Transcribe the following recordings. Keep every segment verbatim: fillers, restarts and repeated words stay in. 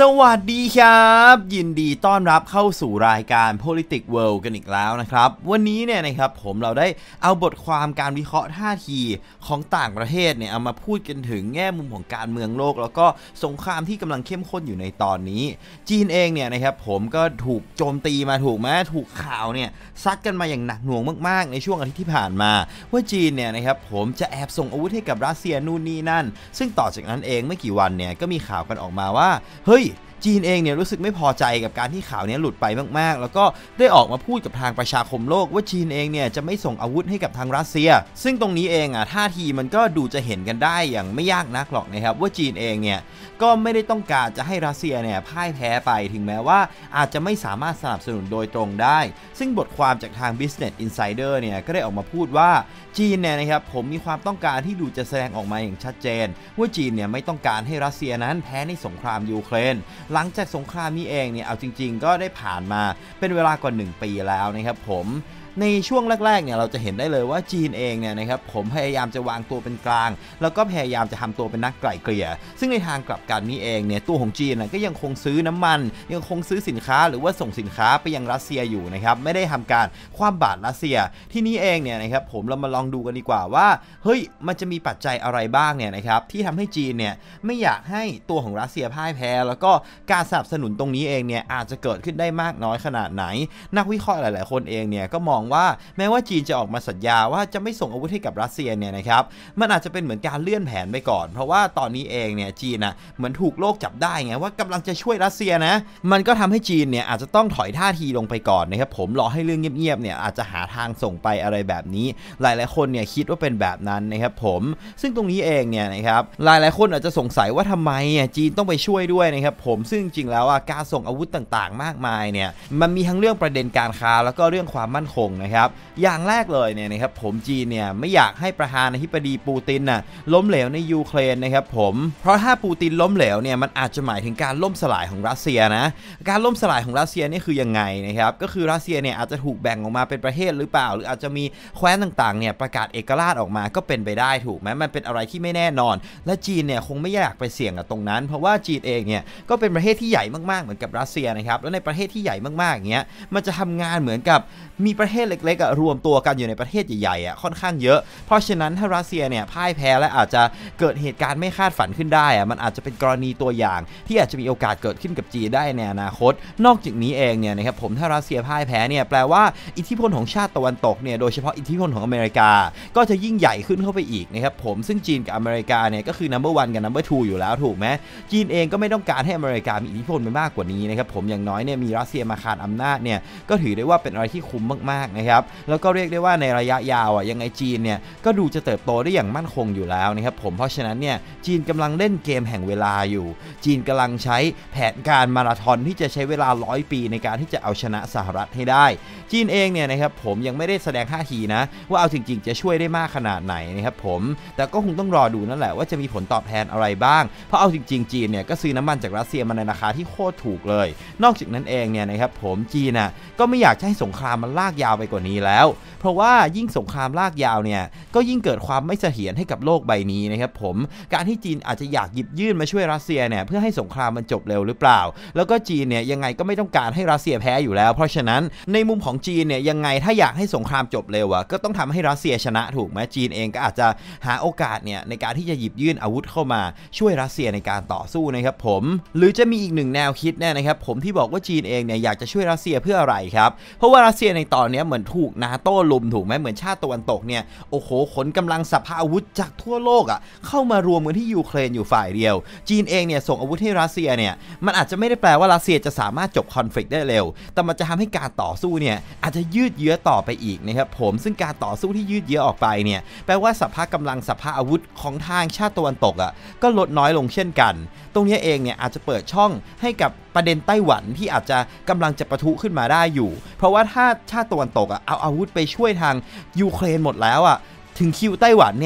วัสดีครับยินดีต้อนรับเข้าสู่รายการ Politics World กันอีกแล้วนะครับวันนี้เนี่ยนะครับผมเราได้เอาบทความการวิเคราะห์ท่าทีของต่างประเทศเนี่ยเอามาพูดกันถึงแง่มุมของการเมืองโลกแล้วก็สงครามที่กำลังเข้มข้นอยู่ในตอนนี้จีนเองเนี่ยนะครับผมก็ถูกโจมตีมาถูกไหมถูกข่าวเนี่ยซัดกันมาอย่างหนักหน่วงมากๆในช่วงอาทิตย์ที่ผ่านมาว่าจีนเนี่ยนะครับผมจะแอบส่งอาวุธให้กับรัสเซียนู่นนี่นั่นซึ่งต่อจากนั้นเองไม่กี่วันเนี่ยก็มีข่าวกันออกมาว่าเฮ้ยจีนเองเนี่ยรู้สึกไม่พอใจกับการที่ข่าวนี้หลุดไปมากๆแล้วก็ได้ออกมาพูดกับทางประชาคมโลกว่าจีนเองเนี่ยจะไม่ส่งอาวุธให้กับทางรัสเซียซึ่งตรงนี้เองอ่ะท่าทีมันก็ดูจะเห็นกันได้อย่างไม่ยากนักหรอกนะครับว่าจีนเองเนี่ยก็ไม่ได้ต้องการจะให้รัสเซียเนี่ยพ่ายแพ้ไปถึงแม้ว่าอาจจะไม่สามารถสนับสนุนโดยตรงได้ซึ่งบทความจากทาง Business Insider เนี่ยก็ได้ออกมาพูดว่าจีนเนี่ยนะครับผมมีความต้องการที่ดูจะแสดงออกมาอย่างชัดเจนว่าจีนเนี่ยไม่ต้องการให้รัสเซียนั้นแพ้ในสงครามยูเครนหลังจากสงครามนี้เองเนี่ยเอาจริงๆก็ได้ผ่านมาเป็นเวลากว่าหนึ่งปีแล้วนะครับผมในช่วงแรกๆเนี่ยเราจะเห็นได้เลยว่าจีนเองเนี่ยนะครับผมพยายามจะวางตัวเป็นกลางแล้วก็พยายามจะทำตัวเป็นนักไกล่เกลี่ยซึ่งในทางกลับกันนี้เองเนี่ยตัวของจีนก็ยังคงซื้อน้ำมันยังคงซื้อสินค้าหรือว่าส่งสินค้าไปยังรัสเซียอยู่นะครับไม่ได้ทำการคว่ำบาตรรัสเซียที่นี้เองเนี่ยนะครับผมเรามาลองดูกันดีกว่าว่าเฮ้ยมันจะมีปัจจัยอะไรบ้างเนี่ยนะครับที่ทำให้จีนเนี่ยไม่อยากให้ตัวของรัสเซียพ่ายแพ้แล้วก็การสนับสนุนตรงนี้เองเนี่ยอาจจะเกิดขึ้นได้มากน้อยขนาดไหนนักวิเคราะห์หลายๆคนเองเนี่ยก็มองว่าแม้ว่าจีนจะออกมาสัญญาว่าจะไม่ส่งอาวุธให้กับรัสเซียเนี่ยนะครับมันอาจจะเป็นเหมือนการเลื่อนแผนไปก่อนเพราะว่าตอนนี้เองเนี่ยจีนนะเหมือนถูกโลกจับได้ไงว่ากำลังจะช่วยรัสเซียนะมันก็ทำให้จีนเนี่ยอาจจะต้องถอยท่าทีลงไปก่อนนะครับผมรอให้เรื่องเงียบๆเนี่ยอาจจะหาทางส่งไปอะไรแบบนี้หลายๆคนเนี่ยคิดว่าเป็นแบบนั้นนะครับผมซึ่งตรงนี้เองเนี่ยนะครับหลายๆคนอาจจะสงสัยว่าทำไมจีนต้องไปช่วยด้วยนะครับผมซึ่งจริงแล้วการส่งอาวุธต่างๆมากมายเนี่ยมันมีทั้งเรื่องประเด็นการค้าแล้วก็เรื่องความมั่นคงนะครับอย่างแรกเลยเนี่ยนะครับผมจีนเนี่ยไม่อยากให้ประธานาธิบดีปูตินน่ะล้มเหลวในยูเครนนะครับผมเพราะถ้าปูตินล้มเหลวเนี่ยมันอาจจะหมายถึงการล่มสลายของรัสเซียนะการล่มสลายของรัสเซียนี่คือยังไงนะครับก็คือรัสเซียเนี่ยอาจจะถูกแบ่งออกมาเป็นประเทศหรือเปล่าหรืออาจจะมีแคว้นต่างๆเนี่ยประกาศเอกราชออกมาก็เป็นไปได้ถูกไหมมันเป็นอะไรที่ไม่แน่นอนและจีนเนี่ยคงไม่อยากไปเสี่ยงกับตรงนั้นเพราะว่าจีนเองเนี่ยก็เป็นประเทศที่ใหญ่มากๆเหมือนกับรัสเซียนะครับแล้วในประเทศที่ใหญ่มากๆอย่างเงี้ยมันจะทำงานเหมือนกับมีประเทศเล็กๆรวมตัวกันอยู่ในประเทศใหญ่ๆอ่ะค่อนข้างเยอะเพราะฉะนั้นถ้ารัสเซียเนี่ยพ่ายแพ้และอาจจะเกิดเหตุการณ์ไม่คาดฝันขึ้นได้อ่ะมันอาจจะเป็นกรณีตัวอย่างที่อาจจะมีโอกาสเกิดขึ้นกับจีนได้ในอนาคตนอกจากนี้เองเนี่ยนะครับผมถ้ารัสเซียพ่ายแพ้เนี่ยแปลว่าอิทธิพลของชาติตะวันตกเนี่ยโดยเฉพาะอิทธิพลของอเมริกาก็จะยิ่งใหญ่ขึ้นเข้าไปอีกนะครับผมซึ่งจีนกับอเมริกาเนี่ยก็คือ นัมเบอร์ วัน กับ นัมเบอร์ ทู อยู่แล้วถูกไหมจีนเองก็ไม่ต้องการให้อเมริกามีอิทธิพลไปมากกว่านี้นะครับผมอย่างน้อยเนี่ยมีรัสเซียมาคานอำนาจเนี่ยก็ถือได้ว่าเป็นอะไรที่คุ้มมากๆนะครับแล้วก็เรียกได้ว่าในระยะยาวอ่ะยังไงจีนเนี่ยก็ดูจะเติบโตได้อย่างมั่นคงอยู่แล้วนะครับผมเพราะฉะนั้นเนี่ยจีนกำลังเล่นเกมแห่งเวลาอยู่จีนกำลังใช้แผนการมาราธอนที่จะใช้เวลาร้อยปีในการที่จะเอาชนะสหรัฐให้ได้จีนเองเนี่ยนะครับผมยังไม่ได้แสดงท่าทีนะว่าเอาจริงๆจะช่วยได้มากขนาดไหนนะครับผมแต่ก็คงต้องรอดูนั่นแหละว่าจะมีผลตอบแทนอะไรบ้างเพราะเอาจริงๆจีนเนี่ยก็ซื้อน้ำมันจากรัสเซียมาในราคาที่โคตรถูกเลยนอกจากนั้นเองเนี่ยนะครับผมจีนน่ะก็ไม่อยากจะให้สงครามมันลากยาวไปกว่านี้แล้วเพราะว่ายิ่งสงครามลากยาวเนี่ยก็ยิ่งเกิดความไม่เสถียรให้กับโลกใบนี้นะครับผมการที่จีนอาจจะอยากหยิบยื่นมาช่วยรัสเซียเนี่ยเพื่อให้สงครามมันจบเร็วหรือเปล่าแล้วก็จีนเนี่ยยังไงก็ไม่ต้องการให้รัสเซียแพ้อยู่แล้วเพราะฉะนั้นในมุมของจีนเนี่ยยังไงถ้าอยากให้สงครามจบเร็วอะก็ต้องทำให้รัสเซียชนะถูกไหมจีนเองก็อาจจะหาโอกาสเนี่ยในการที่จะหยิบยื่นอาวุธเข้ามาช่วยรัสเซียในการต่อสู้นะครับผมหรือจะมีอีกหนึ่งแนวคิดเนี่ยนะครับผมที่บอกว่าจีนเองเนี่ยอยากจะช่วยรัสเซียเพื่ออะไรครับเพราะว่ารัสเซียในตอนนี้เหมือนถูกนาโต้ลุมถูกไหมเหมือนชาติตะวันตกเนี่ยโอ้โหขนกำลังสภาอาวุธจากทั่วโลกอ่ะเข้ามารวมกันที่ยูเครนอยู่ฝ่ายเดียวจีนเองเนี่ยส่งอาวุธให้รัสเซียเนี่ยมันอาจจะไม่ได้แปลว่ารัสเซียจะสามารถจบคอนฟ ลิกต์ ได้เร็วแต่มันจะทำให้การต่อสู้เนี่ยอาจจะยืดเยื้อต่อไปอีกนะครับผมซึ่งการต่อสู้ที่ยืดเยื้อออกไปเนี่ยแปลว่าสภาพกำลังสภาพอาวุธของทางชาติตะวันตกอ่ะก็ลดน้อยลงเช่นกันตรงนี้เองเนี่ยอาจจะเปิดช่องให้กับประเด็นไต้หวันที่อาจจะกำลังจะปะทุขึ้นมาได้อยู่เพราะว่าถ้าชาติตะวันตกอ่ะเอาอาวุธไปช่วยทางยูเครนหมดแล้วอ่ะถึงคิวไต้หวันเนี่ย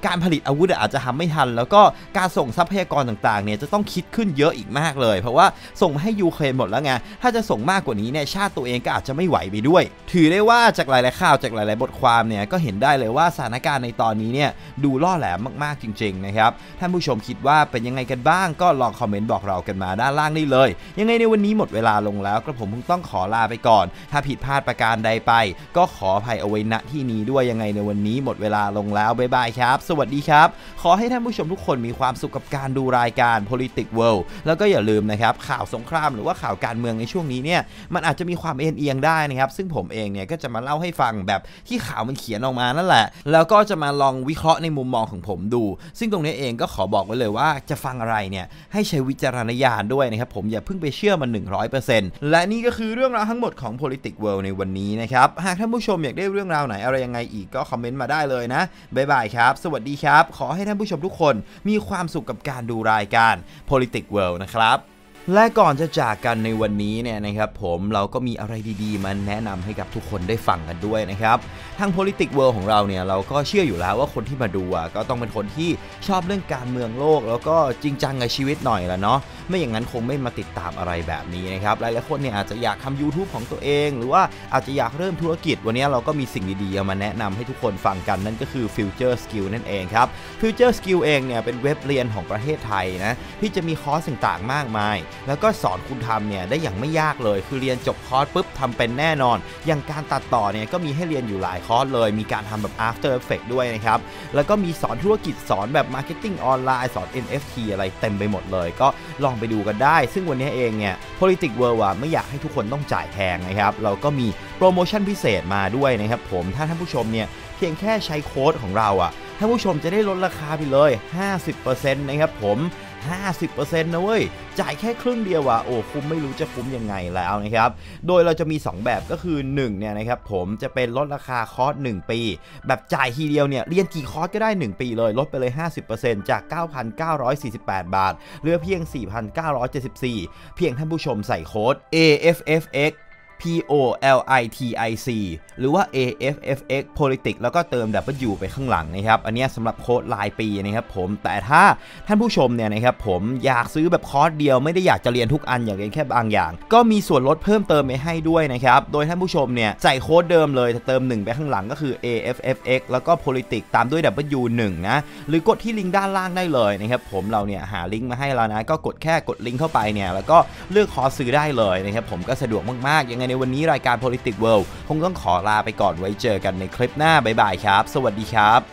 การผลิตอาวุธอาจจะทำไม่ทันแล้วก็การส่งทรัพยากรต่างๆเนี่ยจะต้องคิดขึ้นเยอะอีกมากเลยเพราะว่าส่งมาให้ยูเครนหมดแล้วไงถ้าจะส่งมากกว่านี้เนี่ยชาติตัวเองก็อาจจะไม่ไหวไปด้วยถือได้ว่าจากหลายๆข่าวจากหลายๆบทความเนี่ยก็เห็นได้เลยว่าสถานการณ์ในตอนนี้เนี่ยดูล่อแหลมมากๆจริงๆนะครับท่านผู้ชมคิดว่าเป็นยังไงกันบ้างก็ลองคอมเมนต์บอกเรากันมาด้านล่างได้เลยยังไงในวันนี้หมดเวลาลงแล้วกระผมคงต้องขอลาไปก่อนถ้าผิดพลาดประการใดไปก็ขออภัยเอาไว้ณที่นี้ด้วยยังไงในวันนี้หมดเวลาลงแล้วบ๊ายบายครับสวัสดีครับขอให้ท่านผู้ชมทุกคนมีความสุขกับการดูรายการ Politics World แล้วก็อย่าลืมนะครับข่าวสงครามหรือว่าข่าวการเมืองในช่วงนี้เนี่ยมันอาจจะมีความเอ็นเอียงได้นะครับซึ่งผมเองเนี่ยก็จะมาเล่าให้ฟังแบบที่ข่าวมันเขียนออกมานั่นแหละแล้วก็จะมาลองวิเคราะห์ในมุมมองของผมดูซึ่งตรงนี้เองก็ขอบอกไว้เลยว่าจะฟังอะไรเนี่ยให้ใช้วิจารณญาณด้วยนะครับผมอย่าเพิ่งไปเชื่อมัน หนึ่งร้อยเปอร์เซ็นต์ และนี่ก็คือเรื่องราวทั้งหมดของ Politics World ในวันนี้นะครับหากท่านผู้ชมอยากได้เรื่องราวไหนอะไรยังไงอีกก็คอมเมนต์มาได้เลยนะบ๊ายบายครับสวัสดีครับขอให้ท่านผู้ชมทุกคนมีความสุขกับการดูรายการ Politics World นะครับและก่อนจะจากกันในวันนี้เนี่ยนะครับผมเราก็มีอะไรดีๆมาแนะนำให้กับทุกคนได้ฟังกันด้วยนะครับทาง Politics World ของเราเนี่ยเราก็เชื่ออยู่แล้วว่าคนที่มาดูอ่ะก็ต้องเป็นคนที่ชอบเรื่องการเมืองโลกแล้วก็จริงจังกับชีวิตหน่อยละเนาะไม่อย่างนั้นคงไม่มาติดตามอะไรแบบนี้นะครับหลายๆคนเนี่ยอาจจะอยากทำ YouTube ของตัวเองหรือว่าอาจจะอยากเริ่มธุรกิจวันนี้เราก็มีสิ่งดีๆมาแนะนำให้ทุกคนฟังกันนั่นก็คือ Future Skill นั่นเองครับ Future Skill เองเนี่ยเป็นเว็บเรียนของประเทศไทยนะที่จะมีคอร์สต่างๆมากมายแล้วก็สอนคุณทำเนี่ยได้อย่างไม่ยากเลยคือเรียนจบคอร์สปุ๊บทำเป็นแน่นอนอย่างการตัดต่อเนี่ยก็มีให้เรียนอยู่หลายคอร์สเลยมีการทำแบบ After Effects ด้วยนะครับแล้วก็มีสอนธุรกิจสอนแบบ Marketing ออนไลน์สอน เอ็น เอฟ ที อะไรเต็มไปหมดเลยก็ลองไปดูกันได้ซึ่งวันนี้เองเนี่ย Politics World อ่ะไม่อยากให้ทุกคนต้องจ่ายแพงนะครับเราก็มีโปรโมชั่นพิเศษมาด้วยนะครับผมถ้าท่านผู้ชมเนี่ยเพียงแค่ใช้โค้ดของเราอ่ะท่านผู้ชมจะได้ลดราคาไปเลย ห้าสิบเปอร์เซ็นต์ นะครับผมห้าสิบเปอร์เซ็นต์ นะเว้ยจ่ายแค่ครึ่งเดียวอ่ะโอ้คุ้มไม่รู้จะคุ้มยังไงแล้วนะครับโดยเราจะมีสองแบบก็คือหนึ่งเนี่ยนะครับผมจะเป็นลดราคาคอร์สหนึ่งปีแบบจ่ายทีเดียวเนี่ยเรียนกี่คอร์สก็ได้หนึ่งปีเลยลดไปเลย ห้าสิบเปอร์เซ็นต์ จาก เก้าพันเก้าร้อยสี่สิบแปด บาทเหลือเพียง สี่พันเก้าร้อยเจ็ดสิบสี่ เพียงท่านผู้ชมใส่โค้ด เอ เอฟ เอฟ เอ็กซ์P O L I T I C หรือว่า เอ เอฟ เอฟ เอ็กซ์ Politics แล้วก็เติม W ไปข้างหลังนะครับอันนี้สำหรับโค้ดรายปีนะครับผมแต่ถ้าท่านผู้ชมเนี่ยนะครับผมอยากซื้อแบบคอร์สเดียวไม่ได้อยากจะเรียนทุกอันอยากเรียนแค่บางอย่างก็มีส่วนลดเพิ่มเติมไปให้ด้วยนะครับโดยท่านผู้ชมเนี่ยใส่โค้ดเดิมเลยเติมหนึ่งไปข้างหลังก็คือ เอ เอฟ เอฟ เอ็กซ์ แล้วก็ Politics ตามด้วย W หนึ่ง นะหรือกดที่ลิงก์ด้านล่างได้เลยนะครับผมเราเนี่ยหาลิงก์มาให้แล้วนะก็กดแค่กดลิงก์เข้าไปเนี่ยแล้วก็เลือกคอร์สซื้อได้เลยนะครับผมก็สะดวกมากๆยังไงในวันนี้รายการPolitics World คงต้องขอลาไปก่อนไว้เจอกันในคลิปหน้าบ๊ายบายครับสวัสดีครับ